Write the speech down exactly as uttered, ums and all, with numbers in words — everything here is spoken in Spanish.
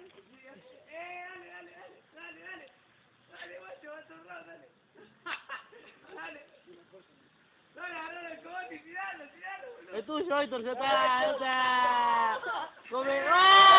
Eh, dale, dale, dale, dale, dale. Dale, guacho, va a torrar, dale. Dale. Dale, agarra el cogote y tiralo, tiralo, boludo. Es tuyo, Héctor, ya está, ya está. Come. ¡Oh!